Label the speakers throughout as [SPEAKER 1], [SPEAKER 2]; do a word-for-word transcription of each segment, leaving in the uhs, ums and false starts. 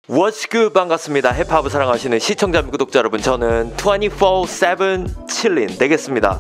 [SPEAKER 1] What's good? 반갑습니다. 힙합을 사랑하시는 시청자 및 구독자 여러분, 저는 twenty-four seven chillin 되겠습니다.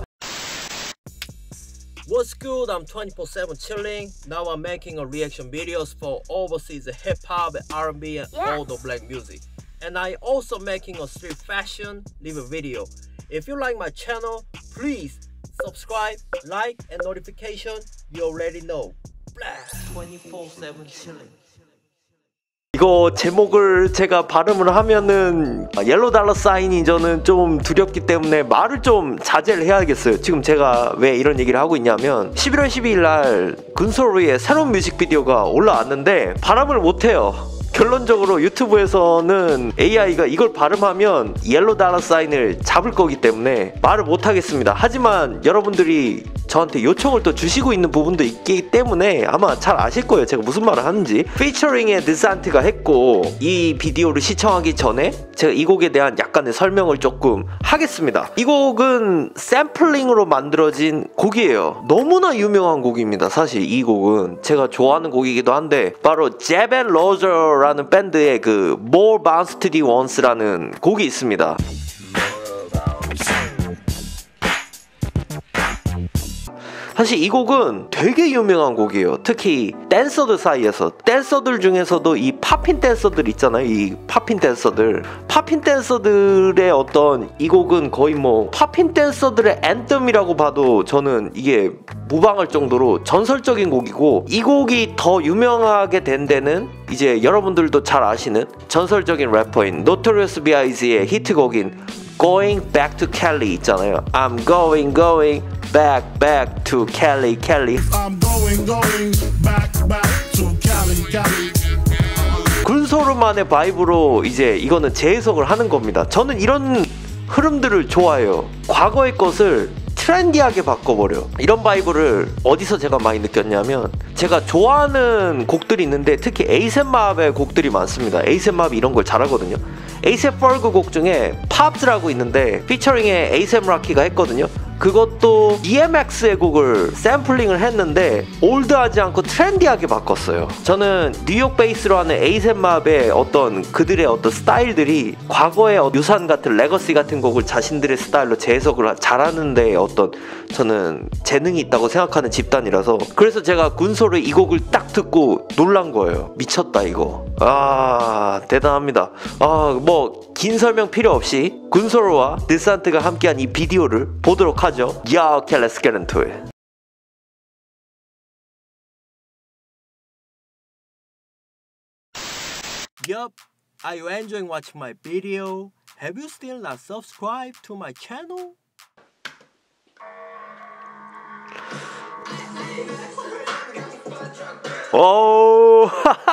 [SPEAKER 2] What's good? I'm twenty-four seven chilling. Now I'm making a reaction videos for overseas hip hop, R and B, and
[SPEAKER 3] Yes.
[SPEAKER 2] all the black music. And I also making a street fashion review video. If you like my channel, please subscribe, like, and notification. You already know. twenty-four seven chilling.
[SPEAKER 1] 이거 제목을 제가 발음을 하면은 옐로우 달러 사인이 저는 좀 두렵기 때문에 말을 좀 자제를 해야겠어요. 지금 제가 왜 이런 얘기를 하고 있냐면 십일월 십이일 날 군소르의 새로운 뮤직비디오가 올라왔는데 발음을 못해요. 결론적으로 유튜브에서는 에이아이가 이걸 발음하면 옐로우 달러 사인을 잡을 거기 때문에 말을 못하겠습니다. 하지만 여러분들이 저한테 요청을 또 주시고 있는 부분도 있기 때문에 아마 잘 아실 거예요. 제가 무슨 말을 하는지. 피처링에 드산트가 했고, 이 비디오를 시청하기 전에 제가 이 곡에 대한 약간의 설명을 조금 하겠습니다. 이 곡은 샘플링으로 만들어진 곡이에요. 너무나 유명한 곡입니다. 사실 이 곡은 제가 좋아하는 곡이기도 한데, 바로 잽 앤 로저라는 밴드의 그 More Bounce to the Once라는 곡이 있습니다. 사실 이 곡은 되게 유명한 곡이에요. 특히 댄서들 사이에서, 댄서들 중에서도 이 팝핀 댄서들 있잖아요. 이 팝핀 댄서들 팝핀 댄서들의 어떤, 이 곡은 거의 뭐 팝핀 댄서들의 앤덤이라고 봐도 저는 이게 무방할 정도로 전설적인 곡이고, 이 곡이 더 유명하게 된 데는 이제 여러분들도 잘 아시는 전설적인 래퍼인 노토리어스 비아이지의 히트곡인 Going Back to Cali 있잖아요. I'm going going back back to Cali Cali.
[SPEAKER 4] I'm going going back back to Cali Cali.
[SPEAKER 1] 군소르만의 바이브로 이제 이거는 재해석을 하는 겁니다. 저는 이런 흐름들을 좋아해요. 과거의 것을 트렌디하게 바꿔버려. 이런 바이브를 어디서 제가 많이 느꼈냐면, 제가 좋아하는 곡들이 있는데 특히 에이셉-맙의 곡들이 많습니다. 에이셉-맙이 이런 걸 잘하거든요. 에이셉 퍼그 곡 중에 팝스라고 있는데 피처링에 에이셉 락키가 했거든요. 그것도 디엠엑스의 곡을 샘플링을 했는데 올드하지 않고 트렌디하게 바꿨어요. 저는 뉴욕 베이스로 하는 에이셉-맙의 어떤 그들의 어떤 스타일들이 과거의 유산 같은 레거시 같은 곡을 자신들의 스타일로 재해석을 잘하는데 어떤 저는 재능이 있다고 생각하는 집단이라서, 그래서 제가 군소르 이 곡을 딱 듣고 놀란 거예요. 미쳤다 이거. 아, 대단합니다. 아, 뭐 긴 설명 필요 없이 군소르와 드산트가 함께한 이 비디오를 보도록 하죠. Yeah, okay, let's get into it.
[SPEAKER 2] Yup. Are you enjoying watching my video? Have you still not subscribed to my channel?
[SPEAKER 1] 오.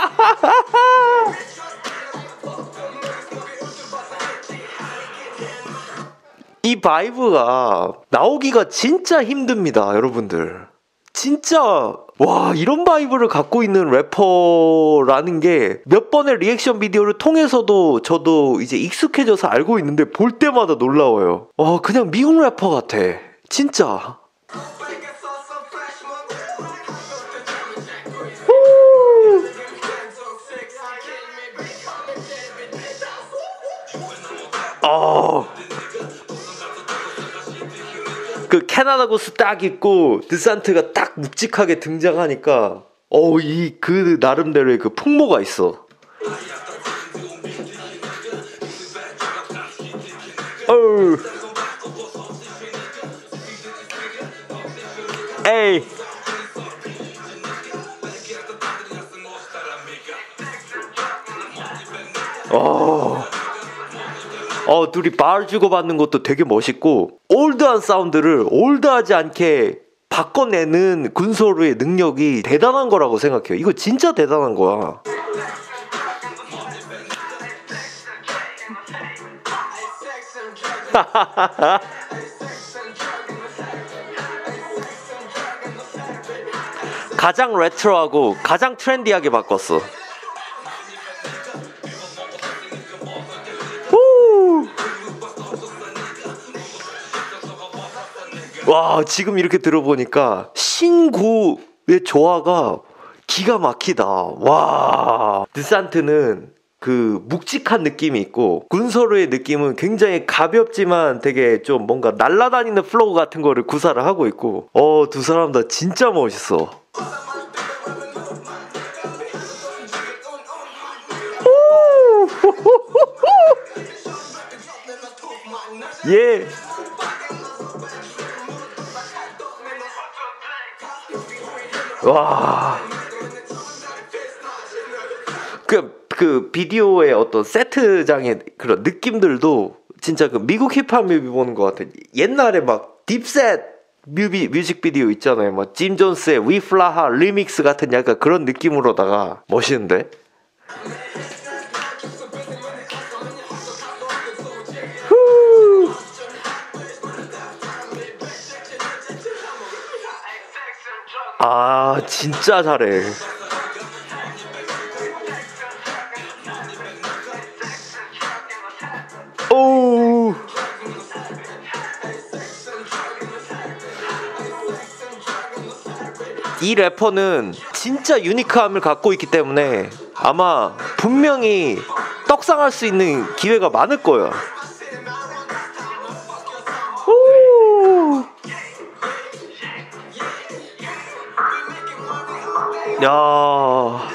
[SPEAKER 1] 이 바이브가 나오기가 진짜 힘듭니다, 여러분들. 진짜 와, 이런 바이브를 갖고 있는 래퍼라는 게 몇 번의 리액션 비디오를 통해서도 저도 이제 익숙해져서 알고 있는데 볼 때마다 놀라워요. 와, 그냥 미국 래퍼 같아. 진짜. 어. 그 캐나다 구스 딱 입고 드산트가 딱 묵직하게 등장하니까 어, 이 그 나름대로의 그 풍모가 있어. 어우. 에이. 어. 어, 둘이 발 주고받는 것도 되게 멋있고, 올드한 사운드를 올드하지 않게 바꿔내는 군소르의 능력이 대단한 거라고 생각해요. 이거 진짜 대단한 거야. 가장 레트로하고 가장 트렌디하게 바꿨어. 와, 지금 이렇게 들어보니까 신고의 조화가 기가 막히다. 와, 드산트는 그 묵직한 느낌이 있고, 군소르의 느낌은 굉장히 가볍지만 되게 좀 뭔가 날아다니는 플로우 같은 거를 구사를 하고 있고, 어, 두 사람 다 진짜 멋있어. 예. 와. 그, 그 비디오의 어떤 세트장의 그런 느낌들도 진짜 그 미국 힙합 뮤비 보는 것 같아. 옛날에 막 딥셋 뮤비, 뮤직비디오 있잖아요. 막 짐 존스의 We Fly High 리믹스 같은 약간 그런 느낌으로다가 멋있는데? 후. 아, 진짜 잘해. 오. 이 래퍼는 진짜 유니크함을 갖고 있기 때문에 아마 분명히 떡상할 수 있는 기회가 많을 거야. 오. 야.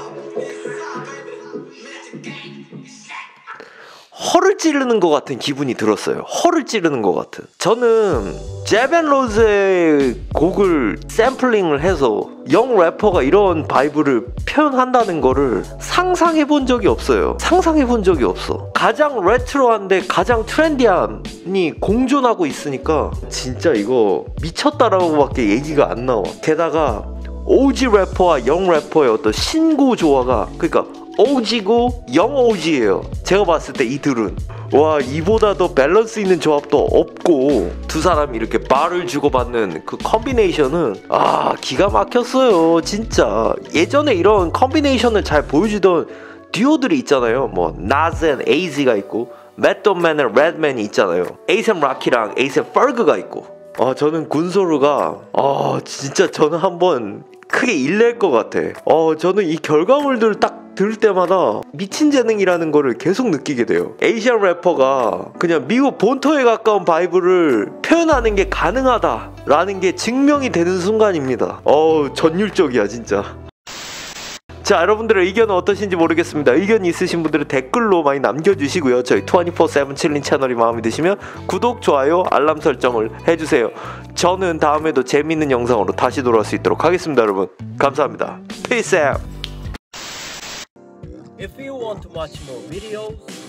[SPEAKER 1] 허를 찌르는 것 같은 기분이 들었어요. 허를 찌르는 것 같은. 저는 제벤로즈의 곡을 샘플링을 해서 영 래퍼가 이런 바이브를 표현한다는 거를 상상해 본 적이 없어요. 상상해 본 적이 없어. 가장 레트로한데 가장 트렌디함이 공존하고 있으니까 진짜 이거 미쳤다라고밖에 얘기가 안 나와. 게다가 오지 래퍼와 영 래퍼의 어떤 신고 조화가, 그러니까 오지고 영 오지예요. 제가 봤을 때 이 둘은 와, 이보다 더 밸런스 있는 조합도 없고, 두 사람이 이렇게 말을 주고받는 그 컨비네이션은 아, 기가 막혔어요. 진짜 예전에 이런 컨비네이션을 잘 보여주던 듀오들이 있잖아요. 뭐 나즈 앤 에이지가 있고, 맷돈맨 앤 레드맨이 있잖아요. 에이셈 락키랑 에이셈 퍼그가 있고. 아, 저는 군소르가 아, 진짜 저는 한번 크게 일낼 것 같아. 어, 저는 이 결과물들을 딱 들을 때마다 미친 재능이라는 거를 계속 느끼게 돼요. 에이시안 래퍼가 그냥 미국 본토에 가까운 바이브를 표현하는 게 가능하다라는 게 증명이 되는 순간입니다. 어우, 전율적이야 진짜. 자, 여러분들의 의견은 어떠신지 모르겠습니다. 의견이 있으신 분들은 댓글로 많이 남겨주시고요. 저희 이십사 세븐 칠린 채널이 마음에 드시면 구독, 좋아요, 알람 설정을 해주세요. 저는 다음에도 재밌는 영상으로 다시 돌아올 수 있도록 하겠습니다. 여러분 감사합니다. Peace out.
[SPEAKER 2] If you want to watch more videos,